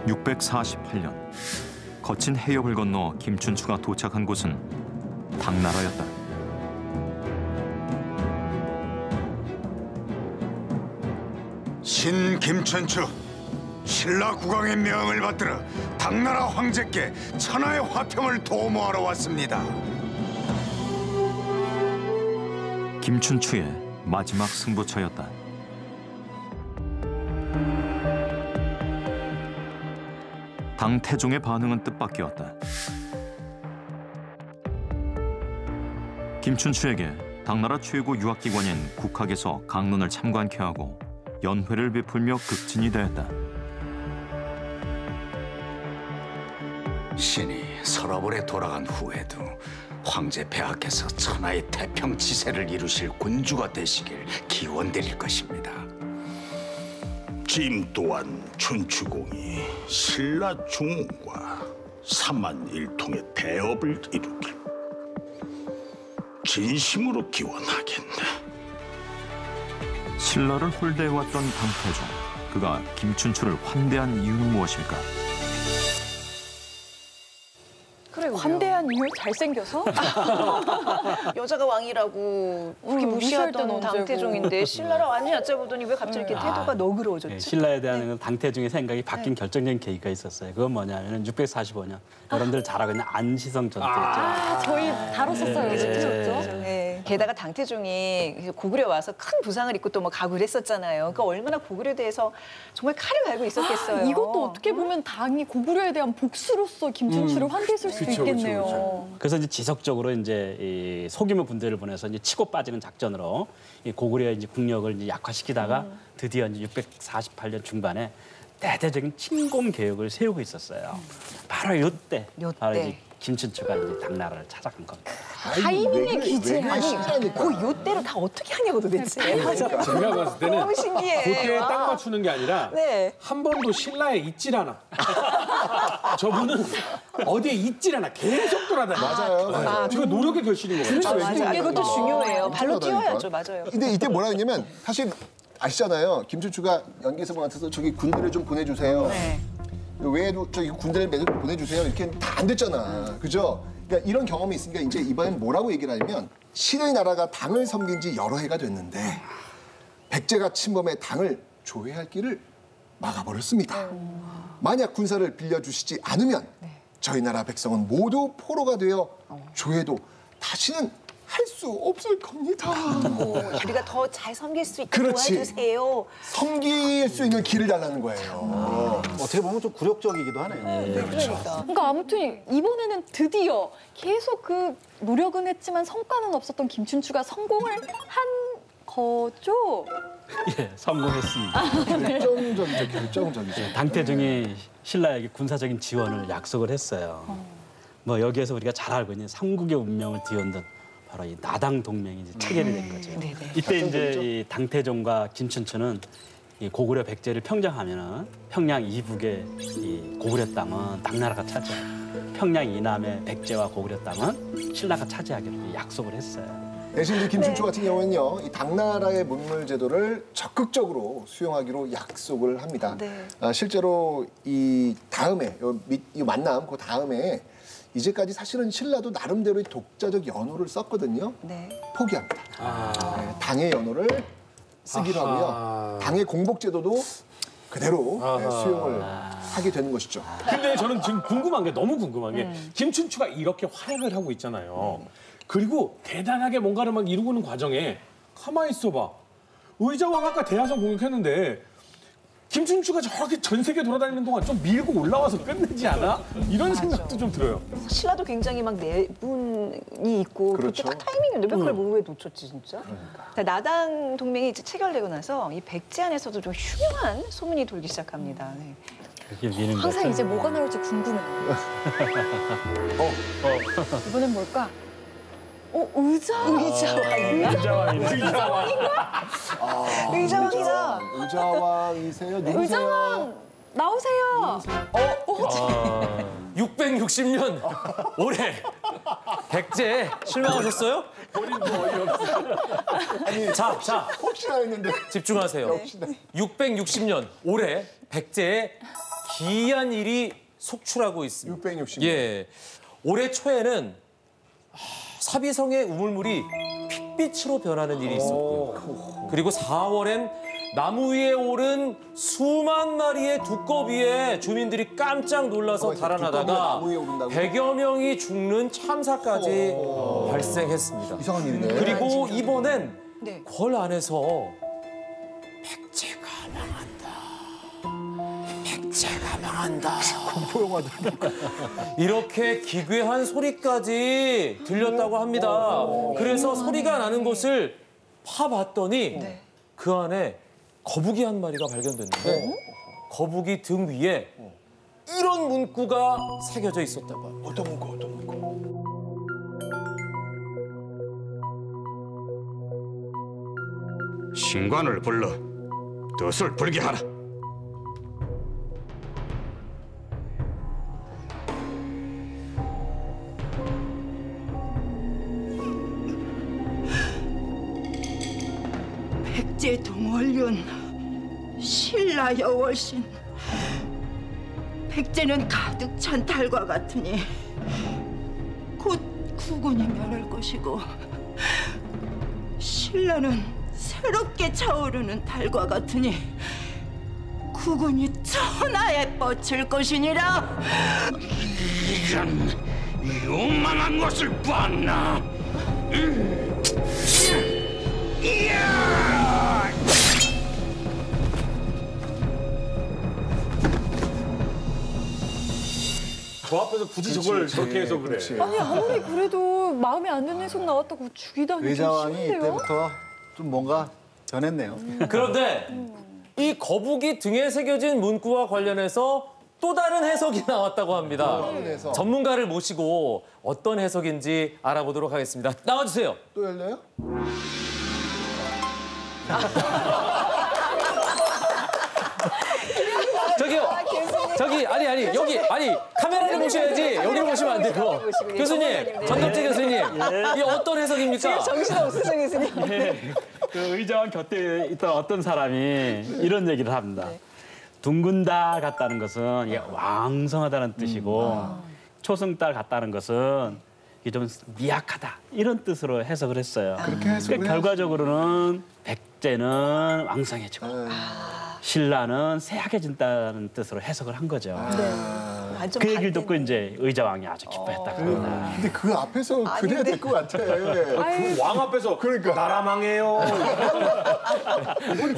648년 거친 해협을 건너 김춘추가 도착한 곳은 당나라였다. 신 김춘추, 신라 국왕의 명을 받들어 당나라 황제께 천하의 화평을 도모하러 왔습니다. 김춘추의 마지막 승부처였다. 당 태종의 반응은 뜻밖이었다. 김춘추에게 당나라 최고 유학기관인 국학에서 강론을 참관케 하고 연회를 베풀며 극진이 되었다. 신이 서러벌에 돌아간 후에도 황제 폐하께서 천하의 태평지세를 이루실 군주가 되시길 기원드릴 것입니다. 짐 또한 춘추공이 신라 중흥과 삼만일통의 대업을 이루길 진심으로 기원하겠네. 신라를 홀대해왔던 당태종, 그가 김춘추를 환대한 이유는 무엇일까? 환대한 이유? 잘생겨서? 여자가 왕이라고 그렇게 무시하던 당태종인데 신라를 완전히 얕잡으더니 왜 갑자기 이렇게 태도가 너그러워졌지? 네, 신라에 대한 당태종의 생각이 바뀐 결정적인 계기가 있었어요. 그건 뭐냐면 645년 여러분들 잘 알고 있는 안시성 전투였죠. 저희 다뤘었어요. 네. 게다가 당태종이 고구려 와서 큰 부상을 입고 또 뭐 가구를 했었잖아요. 그러니까 얼마나 고구려에 대해서 정말 칼을 갈고 있었겠어요. 이것도 어떻게 보면 당이 고구려에 대한 복수로서 김춘추를 환대했을 수도 있겠네요. 그렇죠. 그래서 이제 지속적으로 이제 이 소규모 군대를 보내서 이제 치고 빠지는 작전으로 이 고구려의 이제 국력을 이제 약화시키다가 드디어 이제 648년 중반에 대대적인 침공 계획을 세우고 있었어요. 바로 이때 바로 이제 김춘추가 이제 당나라를 찾아간 겁니다. 타이밍의 기재. 아니, 그 요때로 다 어떻게 하냐고 도대체. 제가 봤을 때는 너무 신기해. 그때에 딱 맞추는 게 아니라 한 번도 신라에 있질 않아. 저분은 어디에 있질 않아. 계속 돌아다녀요. 맞아요. 제가 노력의 결실인 것 같아요. 맞아요. 그것도 중요해요. 발로 뛰어야죠. 맞아요. 근데 이때 뭐라 했냐면 사실 아시잖아요. 김춘추가 연개석을 맡아서 저기 군대를 좀 보내주세요. 외에도 저기 군대를 보내주세요. 이렇게 다 안 됐잖아. 그죠? 그러니까 이런 경험이 있으니까 이제 이번엔 뭐라고 얘기를 하냐면 신의 나라가 당을 섬긴 지 여러 해가 됐는데 백제가 침범해 당을 조회할 길을 막아버렸습니다. 만약 군사를 빌려주시지 않으면 저희 나라 백성은 모두 포로가 되어 조회도 다시는 할 수 없을 겁니다. 우리가 더 잘 섬길 수 있게 도와주세요. 섬길 수 있는 길을 달라는 거예요. 어떻게 보면 좀 굴욕적이기도 하네요. 그렇죠. 그러니까 아무튼 이번에는 드디어 계속 그 노력은 했지만 성과는 없었던 김춘추가 성공을 한 거죠? 예, 성공했습니다. 결정적이죠. 당태종이 신라에게 군사적인 지원을 약속을 했어요. 뭐 여기에서 우리가 잘 알고 있는 삼국의 운명을 뒤흔든 바로 이 나당 동맹이 이제 체결이 된 거죠. 이때 이제 이 당태종과 김춘추는 이 고구려 백제를 평정하면은 평양 이북의 이 고구려 땅은 당나라가 차지하고 평양 이남의 백제와 고구려 땅은 신라가 차지하기로 약속을 했어요. 대신 이제 김춘추 같은 경우는요, 이 당나라의 문물 제도를 적극적으로 수용하기로 약속을 합니다. 실제로 이 다음에 이 만남 그 다음에 이제까지 사실은 신라도 나름대로의 독자적 연호를 썼거든요. 포기합니다. 당의 연호를 쓰기로 하고요. 당의 공복제도도 그대로 수용을 하게 되는 것이죠. 근데 저는 지금 궁금한 게 너무 궁금한 게 김춘추가 이렇게 활약을 하고 있잖아요. 그리고 대단하게 뭔가를 막 이루고 있는 과정에 가만히 있어봐. 의자왕 아까 대하성 공격했는데 김춘추가 저렇게 전 세계 돌아다니는 동안 좀 밀고 올라와서 끝내지 않아? 이런 생각도 좀 들어요. 신라도 굉장히 막 내분이 있고 그때 딱 타이밍이었는데 그걸 왜 놓쳤지 진짜? 나당 동맹이 이제 체결되고 나서 이 백제 안에서도 좀 흉흉한 소문이 돌기 시작합니다. 항상 이제 뭐가 나올지 궁금해요. 이번엔 뭘까? 의자왕이다. 의자왕이세요? 누구세요? 의자왕 나오세요. 660년 올해 백제 실망하셨어요? 본인 뭐 어이없어. 아니, 자, 혹시나 했는데 집중하세요. 660년 올해 백제의 기이한 일이 속출하고 있습니다. 660년. 예, 올해 초에는 사비성의 우물물이 핏빛으로 변하는 일이 있었고요. 그리고 4월엔 나무 위에 오른 수만 마리의 두꺼비에 주민들이 깜짝 놀라서 달아나다가 100여 명이 죽는 참사까지 발생했습니다. 이상한 일이네. 그리고 이번엔 궐 안에서 백제가 망한다. 백제가 망한다. 공포영화도. 이렇게 기괴한 소리까지 들렸다고 합니다. 그래서 소리가 나는 곳을 파봤더니 그 안에 거북이 한 마리가 발견됐는데 거북이 등 위에 이런 문구가 새겨져 있었다고 합니다. 어떤 문구, 어떤 문구? 신관을 불러 덫을 불게 하라. 백제 동월륜 신라 여월신 백제는 가득 찬 달과 같으니 곧 국군이 멸할 것이고 신라는 새롭게 차오르는 달과 같으니 국군이 천하에 뻗칠 것이니라. 이런 요망한 것을 봤나? 저 앞에서 굳이 저걸 저렇게 해서 그래. 아니 아무리 그래도 마음에 안 드는 해석 나왔다고 죽이다니 좀 의자왕이 심한데요? 이때부터 좀 뭔가 변했네요. 그런데 이 거북이 등에 새겨진 문구와 관련해서 또 다른 해석이 나왔다고 합니다. 전문가를 모시고 어떤 해석인지 알아보도록 하겠습니다. 나와주세요. 또 열려요? 저기요. 저기 아니 여기 카메라를 보셔야지 여기를 보시면 안 돼요. 교수님, 전덕재 교수님, 이 어떤 해석입니까? 정신 없으셔 교수님. 그 의자왕 곁에 있던 어떤 사람이 이런 얘기를 합니다. 둥근달 같다는 것은 이게 왕성하다는 뜻이고 초승달 같다는 것은 이게 좀 미약하다 이런 뜻으로 해석을 했어요. 그렇게 해석을 그러니까 결과적으로는 백제는 왕성해지고 신라는 쇠약해진다는 뜻으로 해석을 한 거죠. 그 얘기를 듣고 이제 의자왕이 아주 기뻐했다고 합니다. 근데 그 앞에서 그래야 될 것 같아. 그 왕 앞에서 그러니까 나라 망해요.